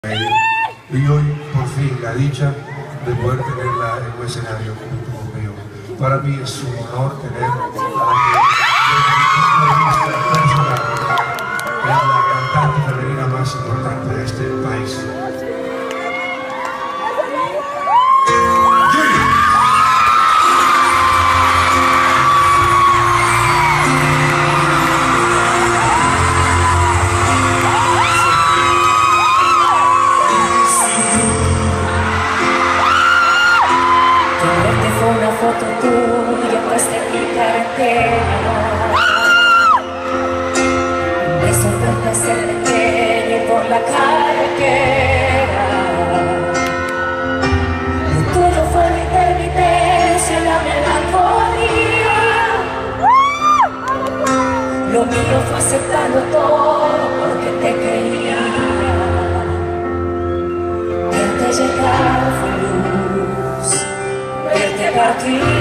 Y hoy, por fin, la dicha de poder tenerla en un escenario junto conmigo. Para mí es un honor tener a la personal, es la cantante femenina más importante de este país. Una foto tuya puesta en mi cartera, me sorprende ser pequeño por la carretera. Lo tuyo fue la intermitencia, la melancolía. Lo mío fue aceptarlo todo porque te quería. Verte llegar fue luz, verte partir